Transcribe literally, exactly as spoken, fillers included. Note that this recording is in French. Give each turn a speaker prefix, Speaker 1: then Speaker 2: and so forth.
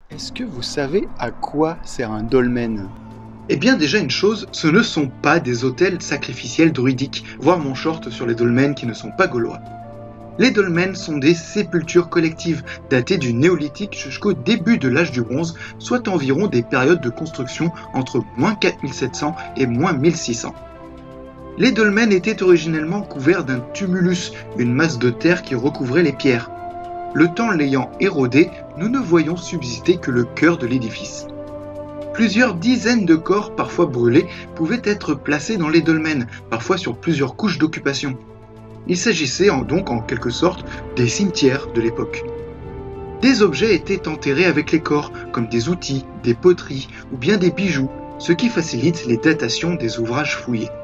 Speaker 1: Est-ce que vous savez à quoi sert un dolmen?
Speaker 2: Eh bien déjà une chose, ce ne sont pas des autels sacrificiels druidiques, voire mon short sur les dolmens qui ne sont pas gaulois. Les dolmens sont des sépultures collectives, datées du néolithique jusqu'au début de l'âge du bronze, soit environ des périodes de construction entre moins quatre mille sept cents et moins mille six cents. Les dolmens étaient originellement couverts d'un tumulus, une masse de terre qui recouvrait les pierres. Le temps l'ayant érodé, nous ne voyons subsister que le cœur de l'édifice. Plusieurs dizaines de corps, parfois brûlés, pouvaient être placés dans les dolmens, parfois sur plusieurs couches d'occupation. Il s'agissait donc en quelque sorte des cimetières de l'époque. Des objets étaient enterrés avec les corps, comme des outils, des poteries ou bien des bijoux, ce qui facilite les datations des ouvrages fouillés.